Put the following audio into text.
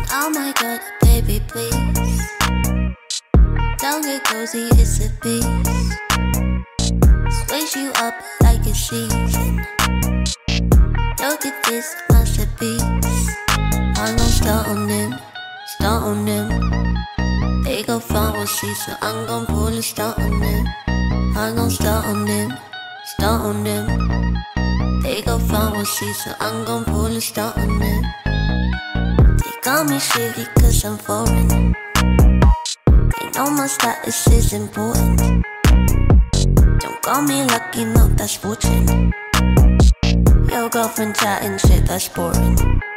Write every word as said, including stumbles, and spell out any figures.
Oh my god, baby, please don't get cozy, it's a beast. Sways you up like a season. Look at this masterpiece. I'm gon' start on them, start on them. They gon' find what see, so I'm gon' pull and start on them. I'm gon' start on them, start on them. They gon' find what see, so I'm gon' pull and start on them. They call me shitty cause I'm foreign. They know my status is important. Don't call me lucky, no, that's fortune. Your girlfriend chatting shit, that's boring.